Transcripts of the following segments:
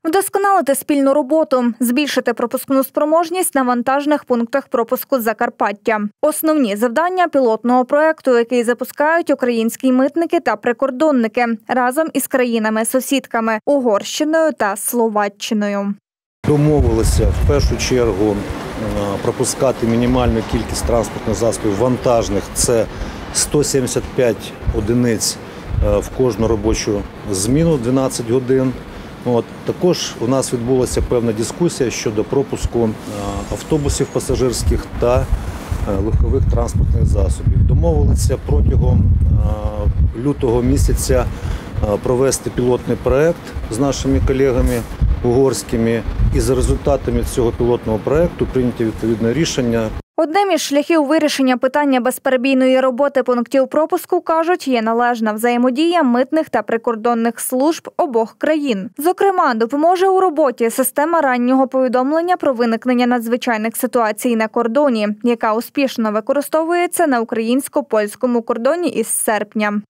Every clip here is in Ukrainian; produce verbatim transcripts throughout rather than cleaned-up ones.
Вдосконалити спільну роботу, збільшити пропускну спроможність на вантажних пунктах пропуску Закарпаття. Основні завдання пілотного проєкту, який запускають українські митники та прикордонники разом із країнами-сусідками – Угорщиною та Словаччиною. Домовилися в першу чергу пропускати мінімальну кількість транспортних засобів вантажних – це сто сімдесят п'ять одиниць в кожну робочу зміну дванадцять годин. От. Також у нас відбулася певна дискусія щодо пропуску автобусів пасажирських та легкових транспортних засобів. Домовилися протягом лютого місяця провести пілотний проєкт з нашими колегами угорськими, і за результатами цього пілотного проєкту прийняті відповідне рішення. Одним із шляхів вирішення питання безперебійної роботи пунктів пропуску, кажуть, є належна взаємодія митних та прикордонних служб обох країн. Зокрема, допоможе у роботі система раннього повідомлення про виникнення надзвичайних ситуацій на кордоні, яка успішно використовується на українсько-польському кордоні із серпня.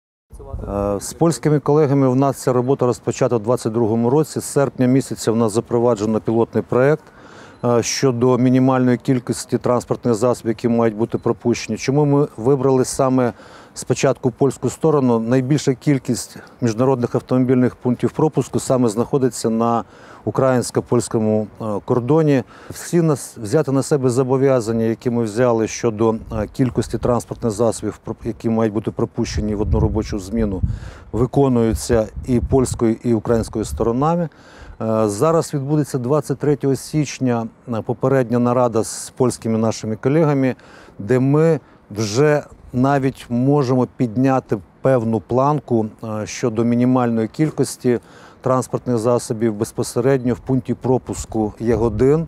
З польськими колегами в нас ця робота розпочата у двадцять другому році. З серпня місяця в нас запроваджено пілотний проєкт щодо мінімальної кількості транспортних засобів, які мають бути пропущені. Чому ми вибрали саме спочатку польську сторону? Найбільша кількість міжнародних автомобільних пунктів пропуску саме знаходиться на українсько-польському кордоні. Всі нас взяти на себе зобов'язання, які ми взяли щодо кількості транспортних засобів, які мають бути пропущені в одну робочу зміну, виконуються і польською, і українською сторонами. Зараз відбудеться двадцять третього січня попередня нарада з польськими нашими колегами, де ми вже навіть можемо підняти певну планку щодо мінімальної кількості транспортних засобів безпосередньо в пункті пропуску Ягодин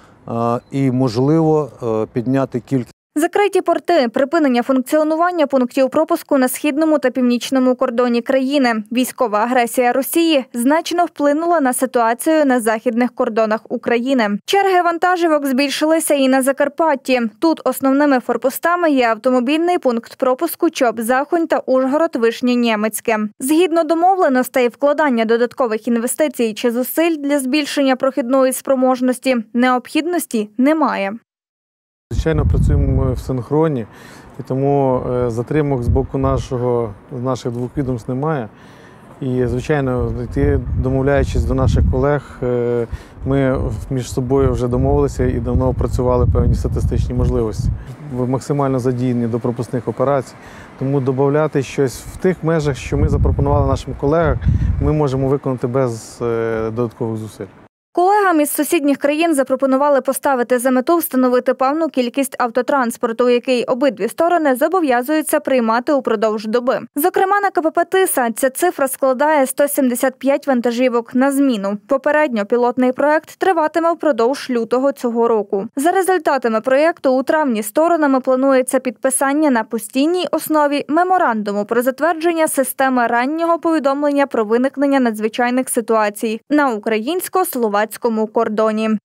і, можливо, підняти кількість. Закриті порти, припинення функціонування пунктів пропуску на східному та північному кордоні країни. Військова агресія Росії значно вплинула на ситуацію на західних кордонах України. Черги вантажівок збільшилися і на Закарпатті. Тут основними форпостами є автомобільний пункт пропуску Чоп-Захонь та Ужгород-Вишня-Нємецьке. Згідно домовленостей, вкладання додаткових інвестицій чи зусиль для збільшення прохідної спроможності необхідності немає. Звичайно, працюємо в синхроні, і тому затримок з боку нашого, наших двох відомств немає. І, звичайно, йти, домовляючись до наших колег, ми між собою вже домовилися і давно опрацювали певні статистичні можливості. Ви максимально задіяні до пропускних операцій, тому додати щось в тих межах, що ми запропонували нашим колегам, ми можемо виконати без додаткових зусиль. Колегам із сусідніх країн запропонували поставити за мету встановити певну кількість автотранспорту, який обидві сторони зобов'язуються приймати упродовж доби. Зокрема, на КПП «Тиса» ця цифра складає сто сімдесят п'ять вантажівок на зміну. Попередньо пілотний проєкт триватиме впродовж лютого цього року. За результатами проєкту у травні сторонами планується підписання на постійній основі меморандуму про затвердження системи раннього повідомлення про виникнення надзвичайних ситуацій на українсько-словацькому кордоні.